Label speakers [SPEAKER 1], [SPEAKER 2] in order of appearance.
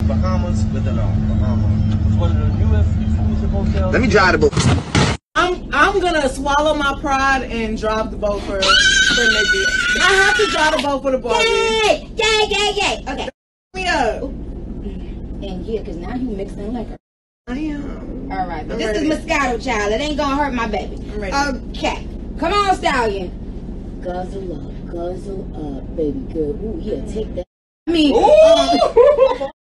[SPEAKER 1] Bahamas with an R. Bahamas. It's one of the newest exclusive hotels. Let me drive the boat.
[SPEAKER 2] I'm gonna swallow my pride and drive the boat for Nikki. I have to drive the boat for the boy.
[SPEAKER 3] Yay! Okay.
[SPEAKER 2] Me up.
[SPEAKER 3] And yeah, because now you mixing liquor.
[SPEAKER 2] I am.
[SPEAKER 3] All right, but
[SPEAKER 2] I'm
[SPEAKER 3] this
[SPEAKER 2] ready.
[SPEAKER 3] is Moscato, child. It ain't gonna hurt my baby.
[SPEAKER 2] I'm ready.
[SPEAKER 3] Okay. Come on, stallion. Guzzle up, baby girl. Ooh, yeah, take that. I mean,